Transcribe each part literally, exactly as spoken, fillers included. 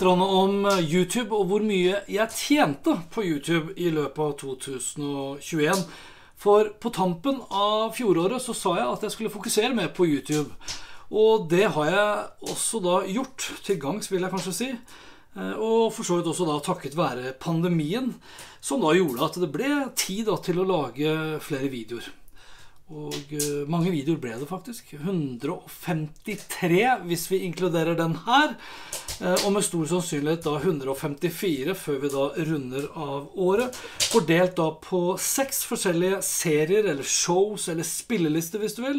litt om YouTube og hvor mye jeg tjente på YouTube i løpet av to tusen og tjueen. For på tampen av fjoråret så sa jeg at jeg skulle fokusere mer på YouTube. Og det har jeg også da gjort, til gangs vil jeg kanskje si. Og for så vidt også da takket være pandemien, som da gjorde at det ble tid da til å lage flere videoer. Og mange videoer ble det faktisk, hundre og femtitre hvis vi inkluderer den her, og med stor sannsynlighet da hundre og femtifire før vi da runder av året, fordelt da på seks forskjellige serier eller shows eller spillelister hvis du vil.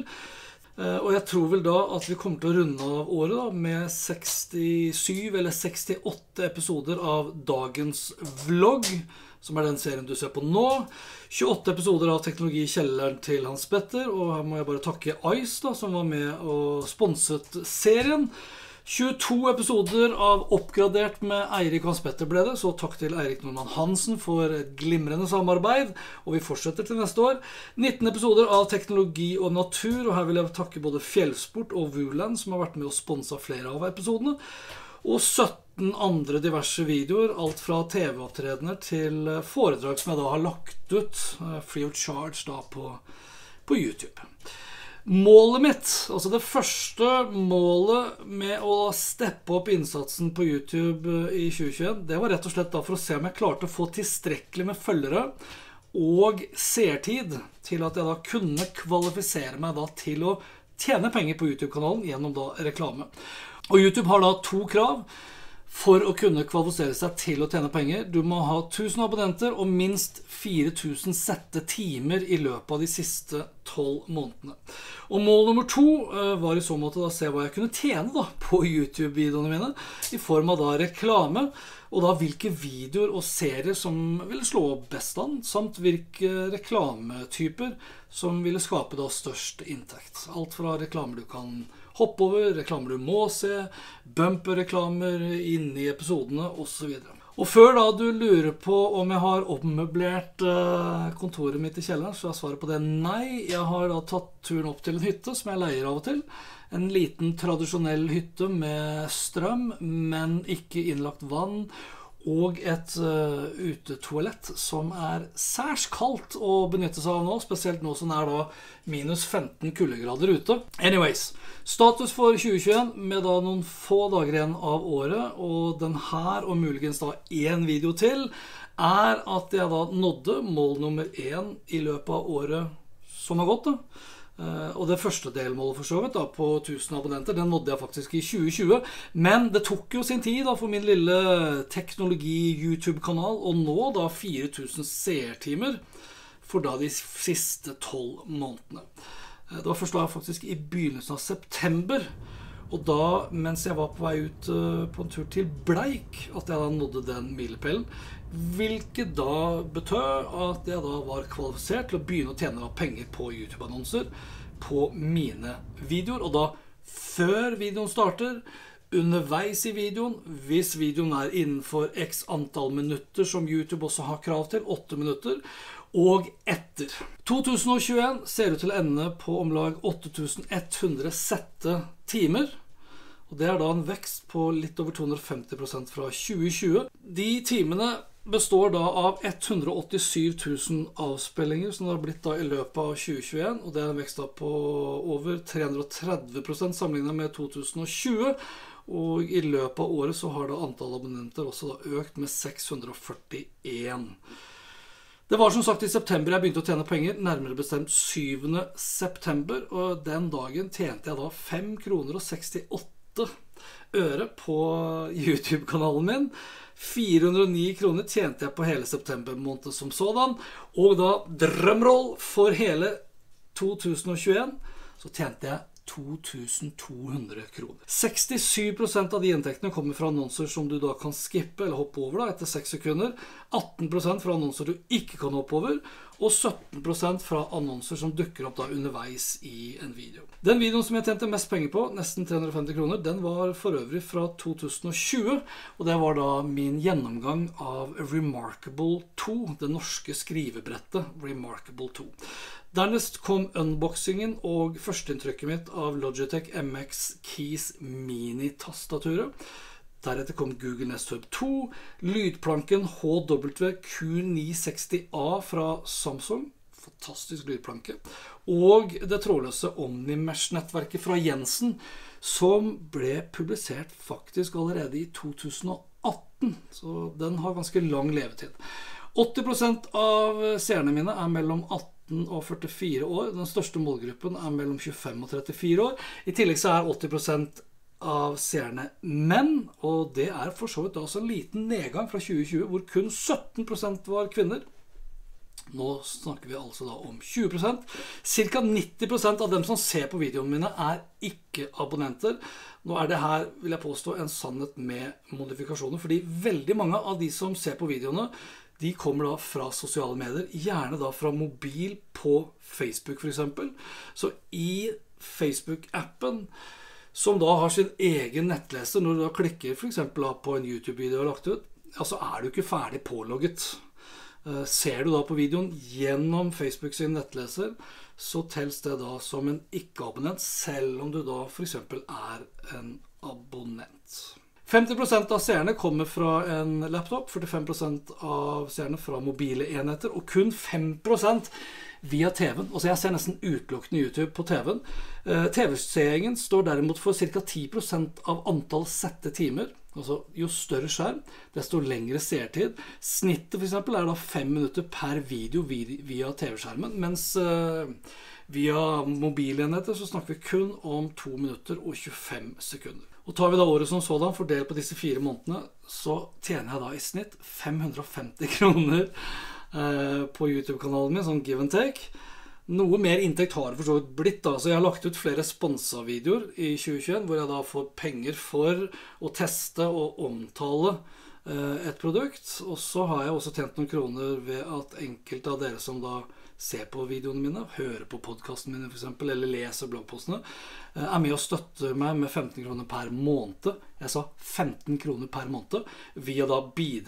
Og jeg tror vel da at vi kommer til å runde av året da med sekstisju eller sekstiåtte episoder av dagens vlogg, som er den serien du ser på nå. tjueåtte episoder av Teknologi i kjelleren til Hans Petter, og her må jeg bare takke Ice da, som var med og sponset serien. tjueto episoder av Oppgradert med Eirik Hans Petter ble det, så takk til Eirik Norman Hansen for et glimrende samarbeid, og vi fortsetter til neste år. nitten episoder av Teknologi og natur, og her vil jeg takke både Fjellsport og Vuland, som har vært med og sponset flere av episodene, og sytten andre diverse videoer, alt fra T V-opptredener til foredrag som jeg da har lagt ut, free of charge da på, på YouTube. Målet mitt, altså det første målet med å steppe opp innsatsen på YouTube i tjue tjueen, det var rett og slett da for å se om jeg klarte å få tilstrekkelig med følgere og seertid til at jeg da kunne kvalifisere meg da til å tjene penger på YouTube-kanalen gjennom da reklame. Og YouTube har da to krav for å kunne kvalifisere seg til å tjene penger. Du må ha tusen abonnenter og minst fire tusen sette timer i løpet av de siste tolv månedene. Og mål nummer to var i så måte da se hva jeg kunne tjene da på YouTube-videoene mine i form av da reklame, og da hvilke videoer og serier som ville slå best an, samt hvilke reklametyper som ville skape da størst inntekt. Alt fra reklamer du kan hoppe over, reklamer du må se, bumper-reklamer inne i episodene, og så videre. Og før da du lurer på om jeg har ommøblert kontoret mitt i kjelleren, så er svaret på det nei. Jeg har da tatt turen opp til en hytte som jeg leier av og til. En liten tradisjonell hytte med strøm, men ikke innlagt vann, og et uh, utetoalett som er særs kaldt å benytte seg av nå, spesielt nå som det er da minus femten kuldegrader ute. Anyways, status for tjue tjueen med da noen få dager igjen av året, og den her, og muligens da en video til, er at jeg da nådde mål nummer én i løpet av året som har gått da. Uh, og det første delmålet for så vidt da, på tusen abonnenter, den nådde jeg faktisk i tjue tjue, men det tok jo sin tid da for min lille teknologi-YouTube-kanal, og nå da fire tusen seertimer for da de siste tolv månedene. Uh, det var først da faktisk i begynnelsen av september, og da, mens jeg var på vei ut uh, på en tur til Bleik, at jeg da nådde den milepælen, hvilket da betød at jeg da var kvalifisert til å begynne å tjene penger på YouTube-annonser på mine videoer, og da før videoen starter, underveis i videoen, hvis videoen er innenfor x antall minutter som YouTube også har krav til, åtte minutter, og etter. to tusen og tjueen ser ut til å ende på om lag åtte tusen ett hundre sette timer, og det er da en vekst på litt over to hundre og femti prosent fra tjue tjue. De timene består da av ett hundre og åttisju tusen avspillinger som det har blitt da i løpet av tjue tjueen, og det er en vekst da på over tre hundre og tretti prosent sammenlignet med to tusen og tjue, og i løpet av året så har da antall abonnenter også da økt med seks hundre og førtien. Det var som sagt i september jeg begynte å tjene penger, nærmere bestemt syvende september, og den dagen tjente jeg da fem kroner og sekstiåtte øre på YouTube-kanalen min. fire hundre og ni kroner tjente jeg på hele september måned som sådan, og da drømroll for hele to tusen og tjueen, så tjente jeg to tusen to hundre kroner. sekstisju prosent av de inntektene kommer fra annonser som du da kan skippe eller hoppe over da, etter seks sekunder, atten prosent fra annonser du ikke kan hoppe over, og sytten prosent fra annonser som dukker opp da underveis i en video. Den videoen som jeg tjente mest penger på, nesten tre hundre og femti kroner, den var for øvrig fra to tusen og tjue, og det var da min gjennomgang av Remarkable to, det norske skrivebrettet Remarkable to. Dernest kom unboxingen og førsteinntrykket mitt av Logitech M X Keys Mini-tastaturet. Deretter kom Google Nest Hub to, lydplanken H W Q ni seksti A fra Samsung, fantastisk lydplanke, og det trådløse Omnimesh-nettverket fra Jensen, som ble publisert faktisk allerede i to tusen og atten, så den har ganske lang levetid. åtti prosent av seerne mine er mellom atten og førtifire år, den største målgruppen er mellom tjuefem og trettifire år, i tillegg så er åtti prosent av seerne menn, og det er for så vidt også en liten nedgang fra tjue tjue, hvor kun sytten prosent var kvinner. Nå snakker vi altså da om tjue prosent. Cirka nitti prosent av dem som ser på videoene mine er ikke abonnenter. Nå er det her, vil jeg påstå, en sannhet med modifikasjoner, fordi veldig mange av de som ser på videoene, de kommer da fra sosiale medier, gjerne da fra mobil på Facebook for eksempel. Så i Facebook-appen, som da har sin egen nettleser, når du da klikker for eksempel på en YouTube-video og lagt ut, altså er du ikke ferdig pålogget. Ser du da på videoen gjennom Facebook sin nettleser, så telles det da som en ikke-abonnent, selv om du da for eksempel er en abonnent. femti prosent av seerne kommer fra en laptop, førtifem prosent av seerne fra mobile enheter, og kun fem prosent via T V-en. Altså jeg ser nesten utelukkende YouTube på T V-en. T V-seingen står derimot for cirka ti prosent av antall sette timer. Altså jo større skjerm, desto lengre seertid. Snittet for eksempel er da fem minutter per video via T V-skjermen, mens uh, via mobilenheter så snakker vi kun om to minutter og tjuefem sekunder. Og tar vi da året som sådan, fordelt på disse fire månedene, så tjener jeg da i snitt fem hundre og femti kroner uh, på YouTube-kanalen min, sånn give and take. Noe mer inntekt har det for så vidt blitt da, så jeg har lagt ut flere sponset videoer i tjue tjueen, hvor jeg da får penger for å teste og omtale eh, et produkt, og så har jeg også tjent noen kroner ved at enkelte av dere som da ser på videoene mine, hører på podcasten mine for eksempel, eller leser bloggpostene, eh, er med og støtter meg med femten kroner per måned. Jeg sa femten kroner per måned, via da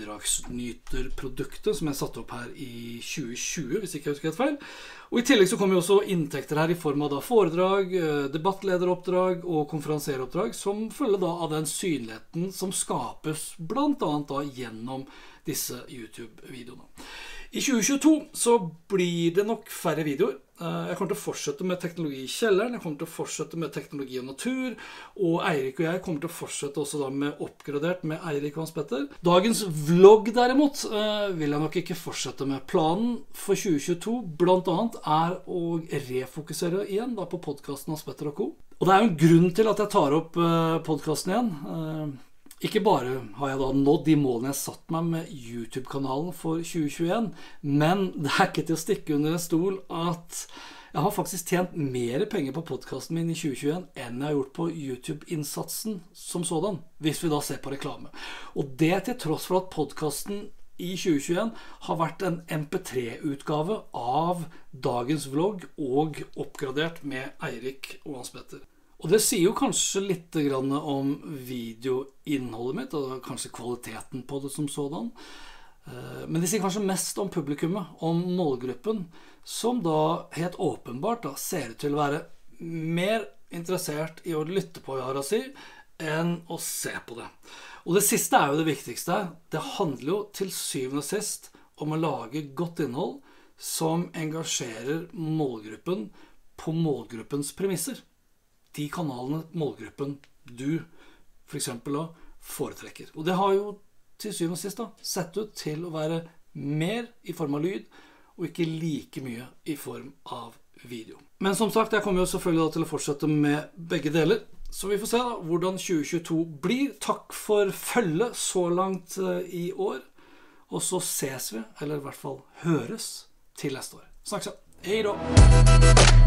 bidragsnyterproduktet som jeg satte opp her i tjue tjue, hvis ikke jeg husker helt feil. Og i tillegg så kommer jo også inntekter her i form av da foredrag, debattlederoppdrag og konferansieroppdrag, som følger da av den synligheten som skapes blant annet da gjennom disse YouTube-videoene. I tjue tjueto så blir det nok færre videoer. Jeg kommer til å fortsette med teknologi i kjelleren, jeg kommer til å fortsette med teknologi og natur, og Eirik og jeg kommer til å fortsette også da med oppgradert med Eirik og Hans Petter. Dagens vlogg derimot vil jeg nok ikke fortsette med. Planen for tjue tjueto blant annet er å refokusere igjen da på podcasten Hans Petter og Co. Og det er jo en grunn til at jeg tar opp podcasten igjen. Ikke bare har jeg da nådd de målene jeg satt meg med YouTube-kanalen for tjue tjueen, men det er ikke til å stikke under en stol at jeg har faktisk tjent mer penger på podcasten min i tjue tjueen enn jeg har gjort på YouTube-innsatsen som sådan, hvis vi da ser på reklame. Og det til tross for at podcasten i tjue tjueen har vært en M P tre utgave av dagens vlogg og oppgradert med Eirik og Hans Petter. Og det sier jo kanskje litt om videoinnholdet mitt, og kanskje kvaliteten på det som sådan. Men det sier kanskje mest om publikummet, om målgruppen, som da helt åpenbart da ser ut til å være mer interessert i å lytte på hva jeg har å si, enn å se på det. Og det siste er jo det viktigste. Det handler jo til syvende og sist om å lage godt innhold som engasjerer målgruppen på målgruppens premisser. De kanalene målgruppen du for eksempel da foretrekker. Og det har jo til syvende og sist da sett ut til å være mer i form av lyd, og ikke like mye i form av video. Men som sagt, jeg kommer jo selvfølgelig da til å fortsette med begge deler. Så vi får se da hvordan tjue tjueto blir. Takk for følget så langt i år. Og så ses vi, eller i hvert fall høres, til neste år. Snakkes, ja. Hei da!